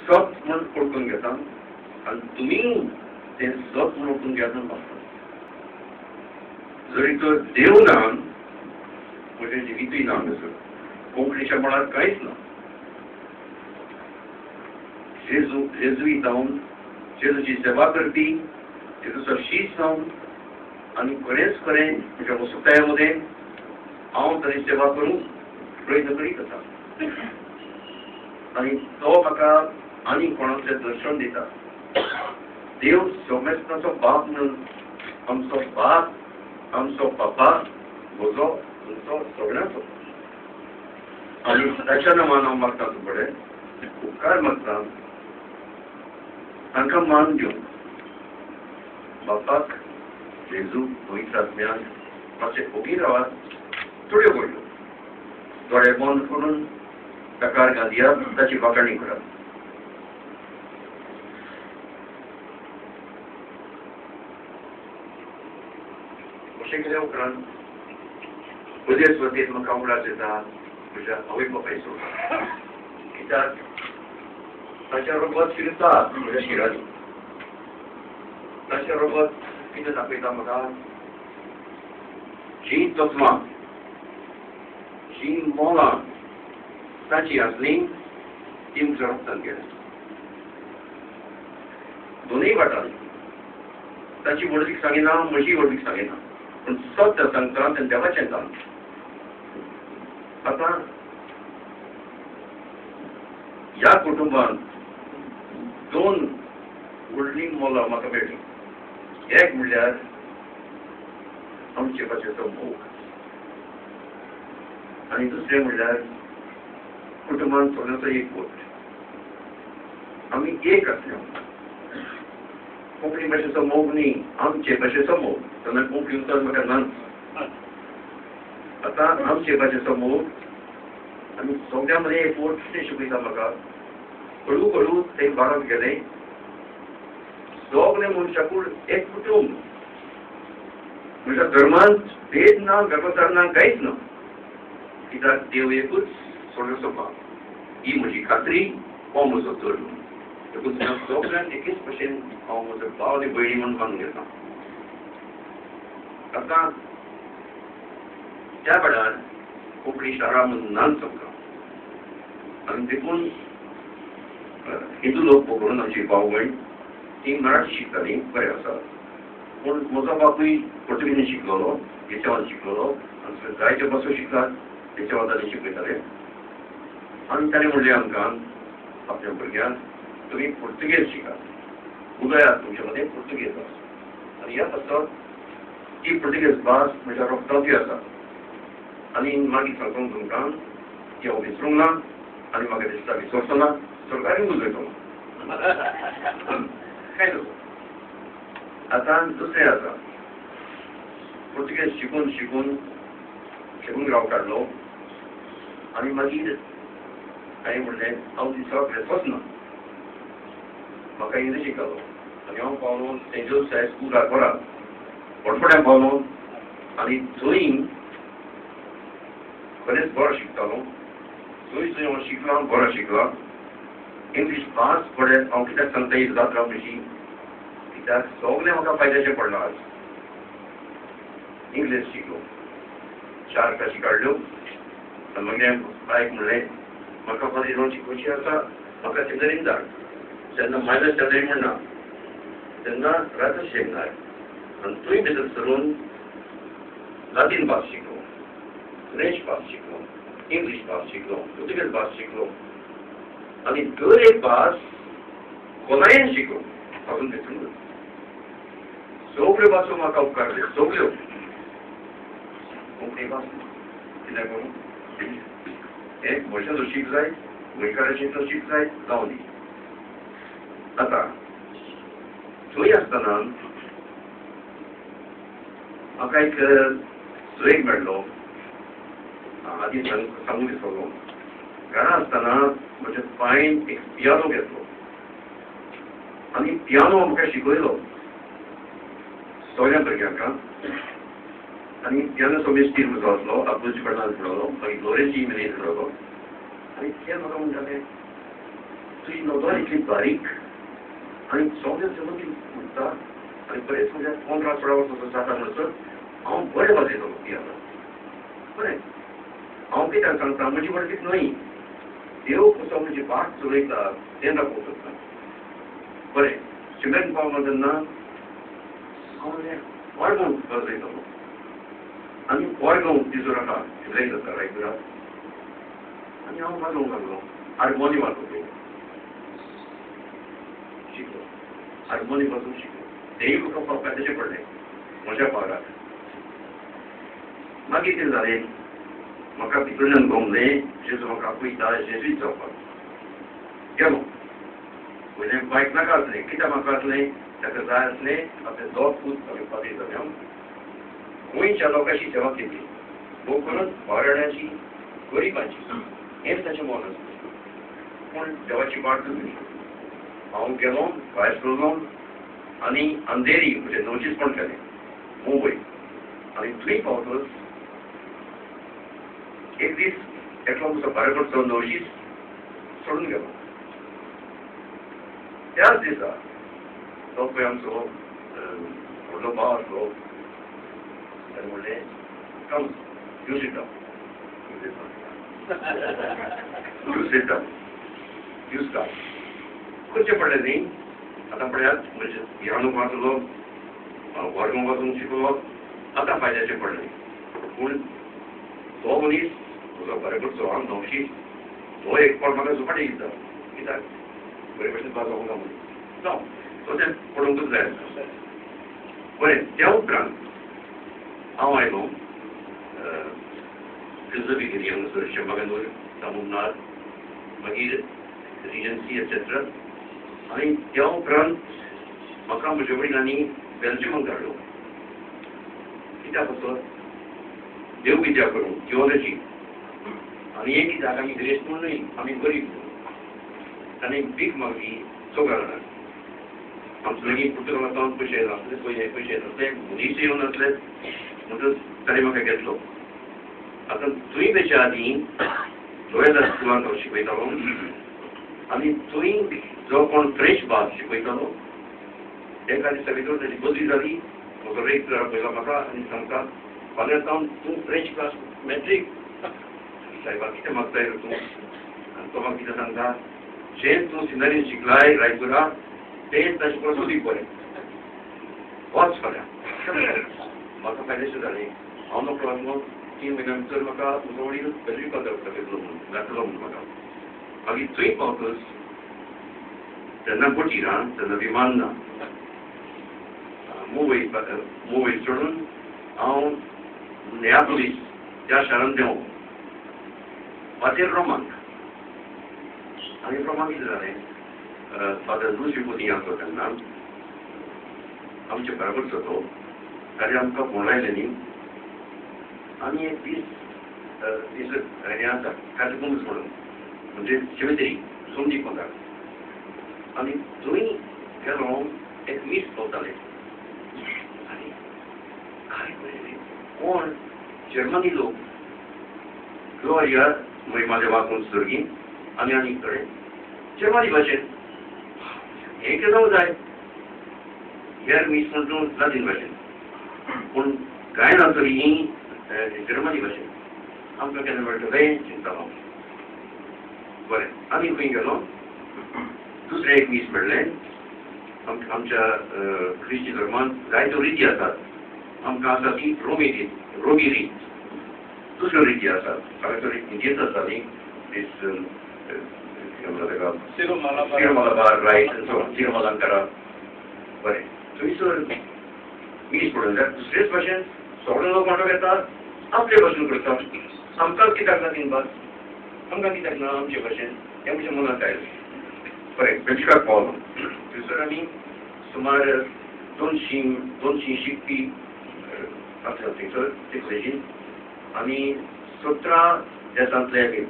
सत म्हण ओळखून घेता आणि तुम्ही ते सत म्हण ओळखून घेता वाचता जरी तो देव ना म्हणजे जिवितूय ना नसो कोंकणीच्या मनात कांयच ना जेजुई जावन जेजूची सेवा करपी जेजूचो शीश जावन आणि खरेंच खरें म्हज्या वसुतायामध्ये हांव तरी सेवा करूंक प्रयत्न करीत आसा आणि तो म्हाका आनी कोणाचें दर्शन दिता देव सोमेस्ताचो बाप म्हणून आमचो बाप आमचो बापा म्हजो तुमचो सगळ्यांचो आणि ताच्या नांवान हांव मागता तुमचे कडेन उपकार मागता तांकां मान दिवन बापाक जेजू पवित्र आत्म्यान मातशें ओगी रावात थोड्यो गोडयो दोळे बंद करून ताकार घालया ताची वाखाणी करात अशें केल्या उपरांत पयले सुवातेर म्हाका उगडास येता म्हज्या आवय बापायचो कित्याक ताच्या रोगत फिरता म्हज्या शिरांनी ताच्या रोगत कितें दाखयता म्हाका जी तत्वां जी मोलां ताची आसली ती म्हज्या रोगतान गेल्या दोनूय वाटांनी ताची व्हडवीक सांगिना म्हजी व्हडवीक सांगिना पण सत्य सांगता तें देवाचें काम आतां ह्या कुटुंबान दोन व्हडलीं मोलां म्हाका मेळ्ळीं एक म्हणल्यार आमचे भाशेचो मोग आनी दुसरें म्हणल्यार कुटुंबान सगळ्यांचो एक पोट आमी एक आसल्या कोंकणी भाशेचो मोग न्ही आमचे भाशेचो मोग तेन्ना कोंकणी उतर म्हाका ना आतां आमचे भाशेचो मोग आनी सगळ्या मदें एक पोट कितें शिकयता म्हाका हळू हळू ते वाडत गेले सगळे मनशाकूड एक कुटुंब म्हज्या धर्मांत भेद ना व्यवचार ना कांयच ना कित्याक देव एकूच सगळ्यांचो बाप ही म्हजी खात्री हो म्हजो धर्म देखून सगळ्यांक एकेच भशेन हांव म्हजो भाव आनी भयणी म्हणून मानून घेता आतां त्या वेळार कोंकणी शाळा म्हणून नान चमका आनी देखून हिंदू लोक पकडून आमची भाव भयण ती मराठी शिकताली बरें आसा पूण म्हजो बापूय पोर्तुगीजीन शिकलोलो हेच्यावान शिकलोलो आनी जायत्यो भासो शिकतात हेच्या ताणें शिकयताले आनी ताणें म्हणलें आमकां आपल्या भुरग्यांक तुमी पोर्तुगेज शिकात उलयात तुमचे मदें पोर्तुगेज भास आनी ह्या पासत ती पोर्तुगेज भास म्हज्या रोगतांतूय आसा आनी मागीर सांगून तुमकां ती हांव विसरूंक ना आनी म्हाका दिसता विसरचो ना सरकारी उलयतलो काय नसो आतां दुसरें आसा पोर्तुगेज शिकून शिकून शिकून राव काडलो आनी मागीर हांवें म्हणलें हांव दिसाक वचना म्हाका इंग्लीश शिकलो आनी हांव पावलो सेंट जोसेफ हाय स्कूलाक बरा पोटपोट्यां पावलो आनी थंय खरेंच बरो शिकतालो थंय हांव शिकला बरो शिकला इंग्लीश भास पडे हांव कित्याक सांगता ही जात्रा कशी कित्याक सगळें म्हाका फायद्याचें पडलां आज इंग्लीश शिकलो 4 क्लासी काडल्यो आनी मागीर बायक म्हणलें म्हाका फाल्यां येवन शिकोवची आसा म्हाका सेंदरीन धाड तेन्ना मायनस सेंदरी म्हणना तेन्ना राजस शेकनार आनी थंय भितर सरून लातीन भास शिकलो फ्रेंच भास शिकलो इंग्लीश भास शिकलो पोर्तुगेज भास शिकलो आनी दर एक भास खोलायेन शिकलो हातून भितून सगळ्यो भासो म्हाका उपकारल्यो सगळ्यो कोंकणी भास कित्याक करूं एक वर्षाचो शीक जाय गोंयकाराचें शीक जाय जावं दी आतां थंय आसतना म्हाका एक सुयेग मेळ्ळो आदी सांगूंक विसरलो घरा आसतना म्हज्या बायन एक पियानो घेतलो आनी पियानो म्हाका शिकयलो सगळ्या भुरग्यांक आनी पियानो मेस्तीर म्हजो आसलो अब्दुल फर्नांद म्हणलो मागीर लोरेंची मेरेन म्हणलो आनी ते म्हाका म्हणटाले तुझी नोंदणी इतली बारीक आणि सगळे जमून ती उठता आणि बरेच म्हणजे 15-16 वर्साचो जाता म्हणसर हांव बरें वाजयतालो पियानो बरें हांव कित्याक सांगता म्हजी वडकीत न्हय देव कसो म्हजी वाट चलयता तें दाखोवंक सोदता बरें शिमेन पावलो तेन्ना हांव वळगांव वाजयतालो आनी वळगांव तिजोर आहा शिवराय जाता रायपुराक आनी हांव वाजोवंक लागलो हार्मोनी वाजोवंक शिकलो हार्मोनी वाजोवंक शिकलो तेय म्हाका पावपाक तशें पडलें म्हज्या पावलाक मागीर कितें जालें म्हाका भितरल्यान गमलें जेजू म्हाका आपयता जेजूच जावपाक गेलो वयल्यान बायक नाका आसलें कित्याक म्हाका आसलें ताका जाय आसलें आपलें दोग पूत घालून पावयतालें हांव गोंयच्या लोकांची सेवा केली भोव करून वारड्याची गरिबांची हेंच ताचें मोल आसलें पूण देवाची वाट धरली हांव गेलो भायर सरलो आनी अंधेरी म्हणजे नवचीचपण केलें मुंबय आनी थंय पावतच एक दीस एकलो म्हजो भायर कडचो नवशीच सोडून गेलो त्याच दिसा तो पळय आमचो व्हडलो भाव आसलो ताणें म्हणलें come you sit down you start करचें पडलें न्ही आतां पळयात म्हणजे पियानो वाजलो वर्गां वाजोवंक शिकलो आतां फायद्याचें पडलें पूण तो मनीस म्हजो बरें कडचो हांव नवशी तो एक फावट म्हाका सुपाटी दिता कित्याक बरे भशेन वाजोवंक ना म्हणून जावं तो तें पडोवंकूच जाय आसता बरें त्या उपरांत हांव आयलो फिलोसॉफी केली हांगासर शंभागंदूर तामुलनाड मागीर रिजन्सी एटसेट्रा आनी त्या उपरांत म्हाका म्हज्या वडिलांनी बेल्जियमाक धाडलो कित्याक वचत देव विद्या करूंक जिओलॉजी आनी एक कित्याक आमी ग्रेस्त म्हूण न्हय आमी गरीब ताणें भीक मागली चौगारांत आमचे लागीं पुर्तुगालांत पयशे नासले पयशे नासले मनीस येवन नासले म्हणटच ताणें म्हाका घेतलो आतां थंय तेच्या आदीं लोयला स्कुलांत हांव शिकयतालो आनी थंय जो कोण फ्रेंच भास शिकयतालो एका दिसा भितर ताची बदली जाली म्हजो रेक्टर आपयलो म्हाका आनी सांगता फाल्यां सावन तूं फ्रेंच क्लास मॅट्रीक सायबा कितें मागताय रे तूं आनी तो म्हाका कितें सांगता जें तूं सिनरीन शिकलाय रायपुरा तें ताचे परस अदीक बरें वच फाल्यां म्हाका फायदेशीर जालें हांव नोकरो आसलो 3 म्हयन्यां भितर म्हाका म्हजो वडील बेल्जियमाक धाडटलो म्हणून घातलो म्हणून म्हाका मागीर थंय पावतच तेन्ना बोटी ना तेन्ना विमान ना मुंबय सोडून हांव नेयापोलीस त्या शारांत देंवो वाटेर रोमांक आनी रोमांक कितें जालें फादर लुसिफोनी आसलो तेन्ना आमचे बराबरचो तो ताणें आमकां फोन लायलें न्ही आनी एक दीस हें आसा कॅटकोम्स म्हणून म्हणजे शिमेतरी सोमजी कोंताक आनी थंय गेलो एक मीस पावतालें आनी काय पळयलें कोण जर्मनी लोक ग्लोरिया महिमाले वाचून सुर्गी आनी आनी कडेन जर्मनी भाशेन हें केलो जाय हेर मीस म्हणून लातीन भाशेन पूण गायना तरी जर्मनी भाशेन आमकां केन्ना मेळटलें चिंतालो बरें आमी खंय गेलो दुसरें एक मीस मेळ्ळें आमच्या क्रिस्ती धर्मांत जायत्यो रिती आसात आमकां आसा ती रोमी रीत दुसऱ्यो रिती आसात हांगासर इंडियन्स आसा न्ही दीस सिरोमालाबार रायट सिरोमालांकारा बरें थंयसर मीस पडून जाय दुसरेच भाशेन सगळे लोक वांटो घेतात आपले भाशेन करतात आमकां कित्याक ना तीन भास आमकां कित्याक ना आमचे भाशेन हें म्हज्या मनांत आयलें बरें बेल्जिकाक पावलो थंयसर आमी सुमार 200 शिकपी आसले थंयसर ते कॉलेजीन आनी 17 देशांतले बी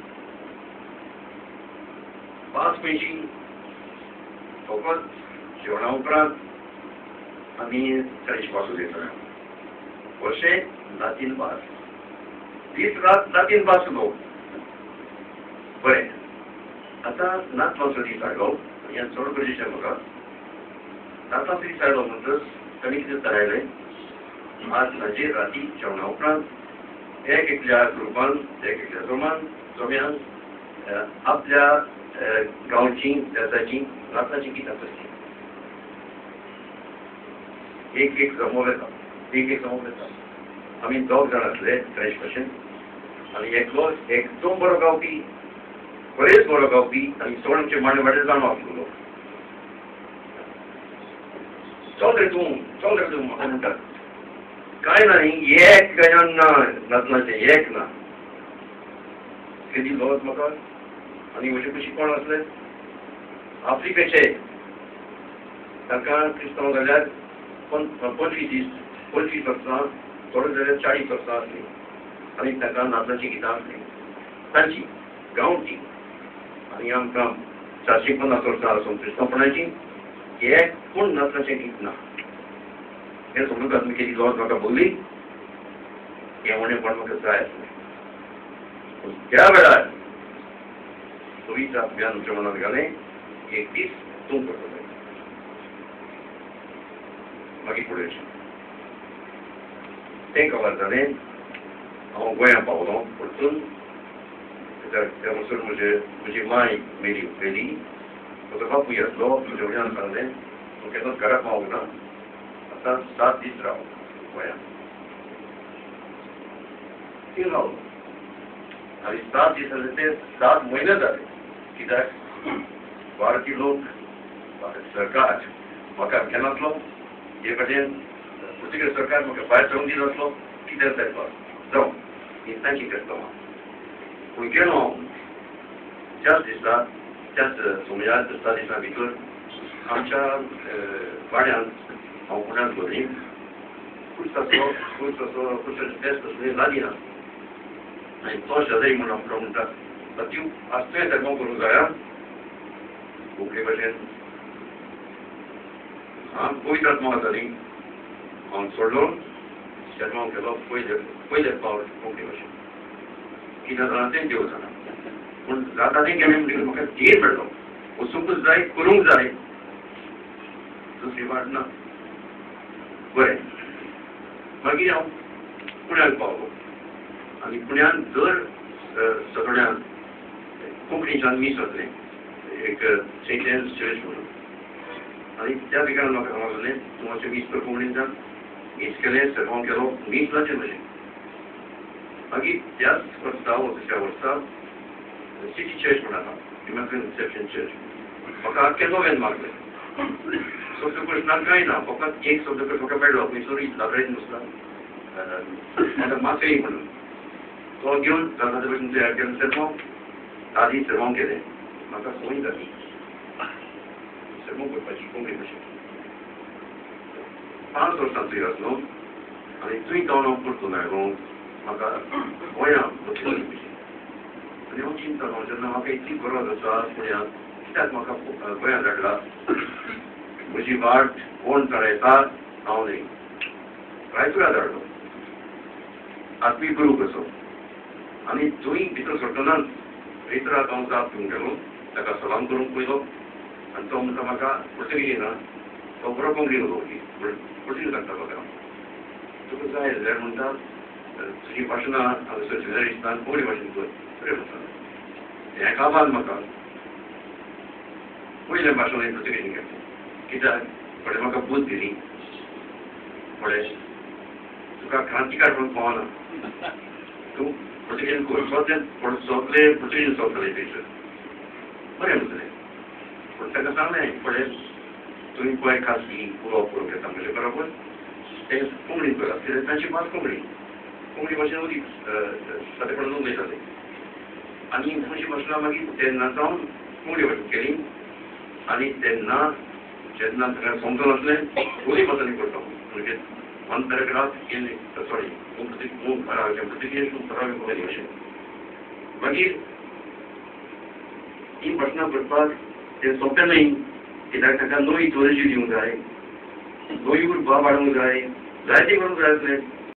5 पेशी फकत जेवणा उपरांत आमी ताची भास उलयताले वर्शे लातीन भास दीस रात लातीन भास उलोवप बरें आता नातवांचो दीस आयलो आनी चड गरजेचें म्हाका नातवांचो दीस आयलो म्हणटच तांणी कितें थारायलें आज हाजेर राती जेवणा उपरांत एकल्या ग्रुपान एकल्या जोम्यान आपल्या गांवची देशाची नातवाची गितां करची एक जमोव येता आमी दोग जाण आसले फ्रेश भशेन आनी एकलो एकदम बरो गावपी बरेच बरो गावपी आनी चड आमचे मांडे वाटेर जाणो आसलो चल रे तूं म्हाका म्हणटा काय ना एक गजान ना नातनाचें एक ना कितें लोत म्हाका आनी म्हजे कशी कोण आसले आफ्रिकेचे ताका क्रिस्तांव जाल्यार 25 वर्सां थोडे जाल्यार 40 वर्सां आसली आनी ताका नातनाची गितां आसली तांची गांवची आनी आमकां 450 वर्सां आसून क्रिस्तांवपणाची एक पूण नातनाचें गीत ना हे समजून तुमी कितें लोत म्हाका बोगली हें म्हणें पण म्हाका जाय आसलें त्या वेळार चोवीस अभियान आमच्या मनांत घालें एक दीस तूं करतलें मागीर फुडें तें खबर जालें हांव गोंया पावलो परतून त्या वचून म्हजी माय मेली म्हजो बापूय आसलो म्हज्या वडिलान सांगलें तूं केन्नाच घरा पावूंक ना आतां 7 दीस राव गोंया थंय रावलो आनी 7 दीस जाले ते 7 म्हयने जाले कित्याक भारतीय लोक सरकार म्हाका घेनासलो हे कडेन पुर्तुगेज सरकार म्हाका भायर सरूंक दिनासलो कितें जावपाक जावं ही तांची करता पूण गेलो त्याच सुमयार 10 दिसां भितर आमच्या वाड्यांत हांव पुण्याक दवरली खुर्साचो बेस्ट असले लागीं ना आनी तो शेजारी म्हणून आमकां म्हणटा त्यो आसतोय धर्म करूंक जाया कोंकणी भाशेन पयलीं आत्मा जाताली हांव सोडलो जन्म केलो पयले पावल कोंकणी भाशेन कितें जालां तें देव जाणा पूण जाता तें गेलें म्हणटकीर म्हाका धीर मेळ्ळो वचूंकूच जाय करूंक जाय दुसरी वाट ना बरें मागीर हांव पुण्याक पावलो आनी पुण्यान दर सतोड्यान कोंकणीच्यान मीस जातलें एक सेंट एन्स चर्च म्हणून आनी त्या ठिकाणी म्हाका समजलें तूं मातशें मीस कर कोंकणीच्यान मीस केलें सर्वांक केलो मीस जाचें म्हजें मागीर त्याच वर्सा दुसऱ्या वर्सा सिटी चर्च म्हणून आसा इमॅक्युलेट रिसेप्शन चर्च म्हाका आख्खें नवें मारलें शब्दकोश ना कांय ना फकत एक शब्दकोश म्हाका मेळ्ळो खंयसर लायब्ररीन बसला मासई म्हणून तो घेवन जाता ते भशेन तयार केलें सर्वांक आदी सर्वांक केलें म्हाका संवय जाली सर्वांक करपाची कोंकणी भाशेन 5 वर्सां थंय आसलो आनी थंय जावन हांव परतून आयलो म्हाका गोंया आनी हांव चिंतलो जेन्ना म्हाका इतली गरज आसा पुण्याक कित्याक म्हाका गोंयांत धाडला म्हजी वाट कोण चडयता हांव न्ही रायतुरा धाडलो आत्मी गुरू कसो आनी थंय भितर सरतनाच रेतराक हांव जाप घेवन गेलो ताका सलाम करूंक पयलो आनी तो म्हणटा म्हाका पुर्तुगीज ना तो बरो कोंकणी उलोवपी पुर्तुगीज सांगतालो ताका तुका जाय जाल्यार म्हणटा तुजी भाशा ना हांगासर ज्युलरिस्तान कोंकणी भाशेन कर बरें म्हणटा हें काबाल म्हाका पयले भाशण हांवें पुर्तुगीजीन घेतलें कित्याक थोडे म्हाका बूद दिली थोडे तुका क्रांतिकार म्हणून पावना तूं पुर्तुगीजीन कर सोगले पुर्तुगीजीन सोंपतले थंयसर बरें म्हणटलें पूण ताका सांगलें थोडे तुवें गोंय खासगी उलोवप करूंक येता म्हजे बरोबर तें कोंकणीन कर कित्याक तांची भास कोंकणी भाशेन उदी सादेपणान उलयताले आनी म्हजी भाशा मागीर तेन्ना जावन कोंकणी भाशेन केली आनी तेन्ना जेन्ना ताका समजून आसलें दोनूय भासांनी करता म्हणजे one paragraph in sorry Portuguese Konkani भाशेन मागीर ही भाशणां करपाक तें सोंपें न्हय कित्याक ताका नवी इतिओलॉजी दिवंक जाय नवी उर्बा वाडोवंक जाय जायतें करूंक जाय आसलें